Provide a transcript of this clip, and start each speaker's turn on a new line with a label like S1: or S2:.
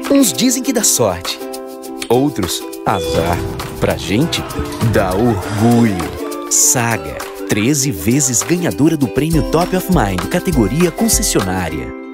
S1: Uns dizem que dá sorte, outros azar. Pra gente, dá orgulho. Saga, 13 vezes ganhadora do prêmio Top of Mind, categoria concessionária.